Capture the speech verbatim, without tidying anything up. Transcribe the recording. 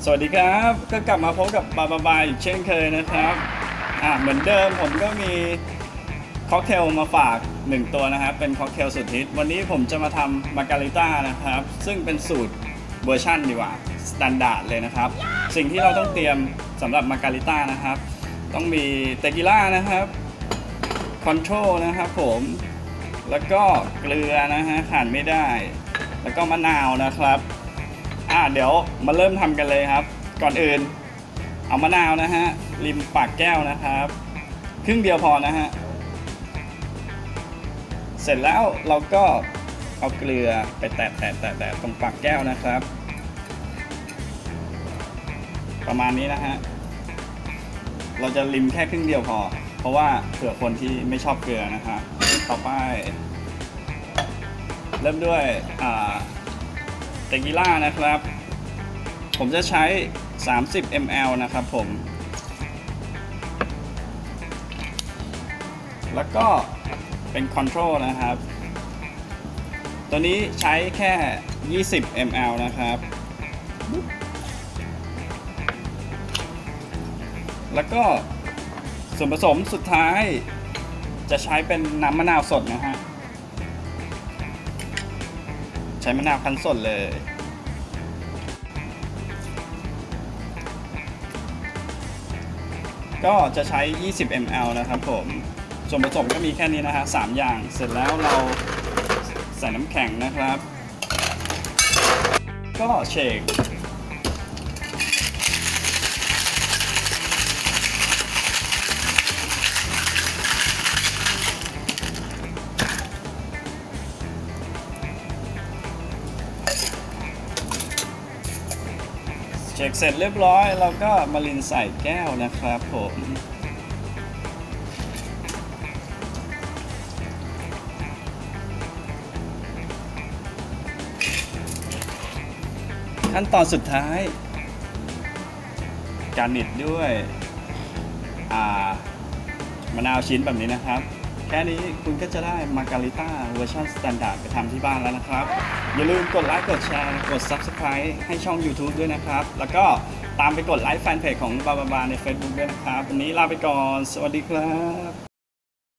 สวัสดีครับก็กลับมาพบกับบาบาบาอีกเช่นเคยนะครับอ่าเหมือนเดิมผมก็มีค็อกเทลมาฝากหนึ่งตัวนะครับเป็นค็อกเทลสุดฮิตวันนี้ผมจะมาทำมาการิต้านะครับซึ่งเป็นสูตรเวอร์ชั่นดีกว่าสแตนดาร์ดเลยนะครับสิ่งที่เราต้องเตรียมสำหรับมาการิต้านะครับต้องมีเตกิล่านะครับคอนโทรลนะครับผมแล้วก็เกลือนะฮะขาดไม่ได้แล้วก็มะนาวนะครับอ่าเดี๋ยวมาเริ่มทำกันเลยครับก่อนอื่นเอามะนาวนะฮะริมปากแก้วนะครับครึ่งเดียวพอนะฮะเสร็จแล้วเราก็เอาเกลือไปแตะแตะแตะแตะตรงปากแก้วนะครับประมาณนี้นะฮะเราจะริมแค่ครึ่งเดียวพอเพราะว่าเผื่อคนที่ไม่ชอบเกลือนะครับต่อไปเริ่มด้วยอ่าเตกิล่านะครับผมจะใช้สามสิบมิลลิลิตร นะครับผมแล้วก็เป็นคอนโทรลนะครับตัวนี้ใช้แค่ยี่สิบมิลลิลิตร นะครับแล้วก็ส่วนผสมสุดท้ายจะใช้เป็นน้ำมะนาวสดนะฮะใช้มะนาวคั้นสดเลยก็จะใช้ยี่สิบมิลลิลิตร นะครับผมส่วนผสมก็มีแค่นี้นะฮะสามอย่างเสร็จแล้วเราใส่น้ำแข็งนะครับก็เชคเช็คเสร็จเรียบร้อยเราก็มารินใส่แก้วนะครับผมขั้นตอนสุดท้ายการนิดด้วยมะนาวชิ้นแบบนี้นะครับแค่นี้คุณก็จะได้มาการิต้าเวอร์ชันสแตนดาร์ดไปทำที่บ้านแล้วนะครับอย่าลืมกดไลค์กดแชร์กด ซับสไครบ์ ให้ช่อง ยูทูบ ด้วยนะครับแล้วก็ตามไปกดไลค์แฟนเพจของบาบาบาใน เฟซบุ๊ก ด้วยนะครับวันนี้ลาไปก่อนสวัสดีครับ